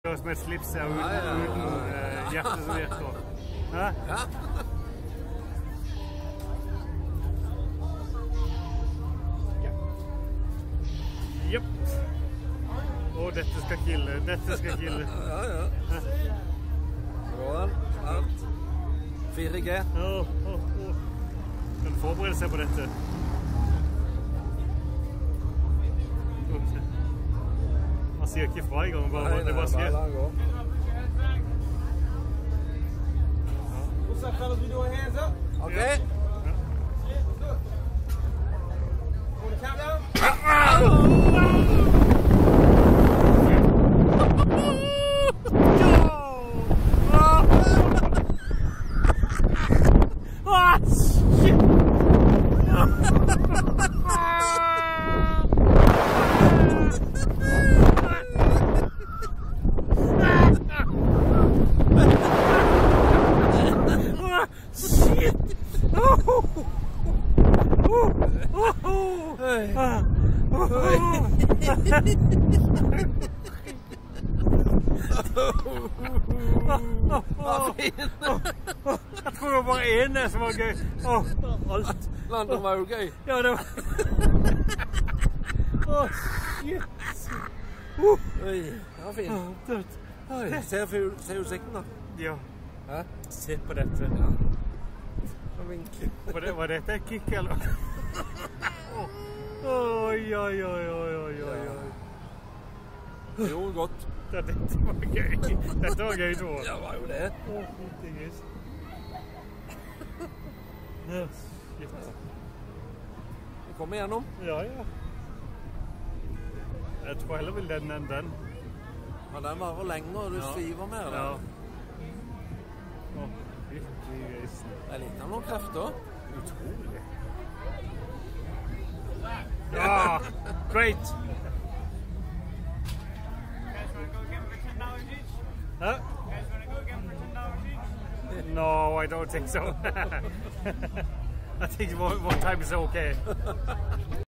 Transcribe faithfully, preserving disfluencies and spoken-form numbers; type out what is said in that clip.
Som et slips er uten, ja, ja, ja, ja. uten uh, hjerte som virker. Hæ? Ja. Jepp. Å, dette skal kille. Dette skal kille. Ja, ja. Sånn. Alt. fire G. Å, å, å. Kan du forberede seg på dette? Man sier ikke fra i gang, bare, nei, nei, det bare skjer. Bare la gå. What's up, fellas? We doing hands up? Okay. Ja. Want to count down? Shit! Oh! Oh! Oh! Hey. Ah. Oh! Jeg tror det var bare ene som var gøy. Oh, alt. Landeren var jo gøy. Ja, det var... Åh, oh, shit. Uh. Oi, det var fint. Oh, dødt. Oi, ser, ser utsikten da. Ja. Hæ? Se på dette. Ja. Var, det, var dette et kick, eller? Oi, oi, oi, oi, oi, oi. Jo, godt. Dette var gøy. Dette var gøy, Tore. Ja, det var jo det. Åh, fytti gris. Ja, shit. Vi kommer igjennom. Ja, ja. Jeg tror heller vil den enn den. Ja, den varer lenger, og du Ja. sviver mer. Ja. Da. Åh, fytti gris. Jeg liker noen krefter. Utrolig. Ja, great. Huh? No, I don't think so. I think one, one time is okay.